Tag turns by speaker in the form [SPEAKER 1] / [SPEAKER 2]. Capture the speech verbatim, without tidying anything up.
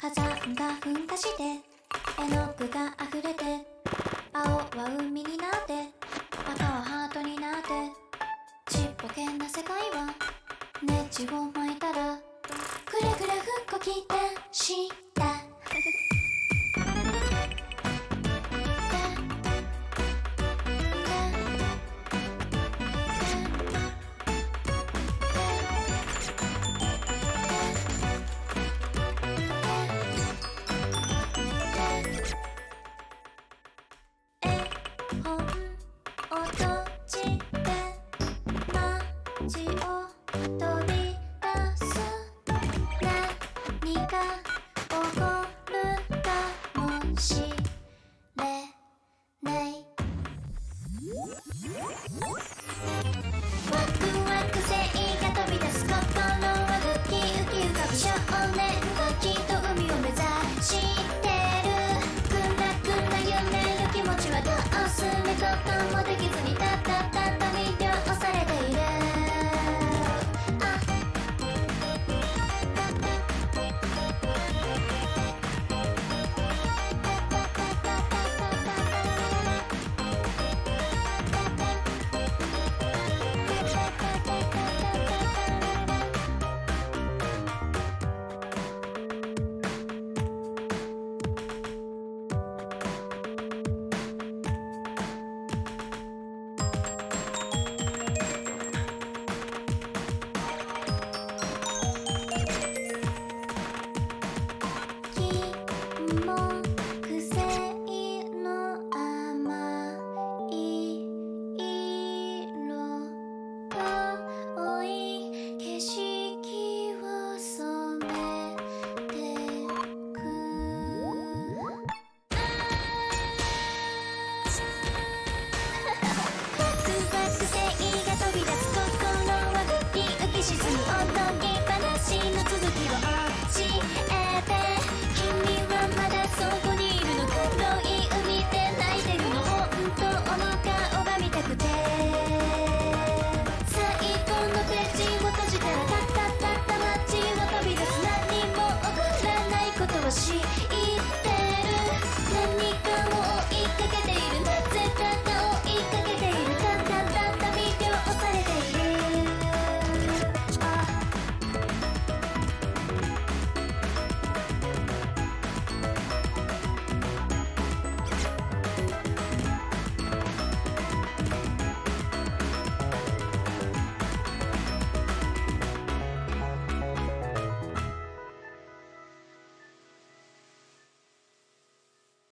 [SPEAKER 1] 火山が噴火して絵の具が溢れて、青は海になって赤はハートになって、ちっぽけな世界はネジを巻いたらくれくれふっこきたしたワクワク性が飛び出す、心はウキウキ浮かぶ。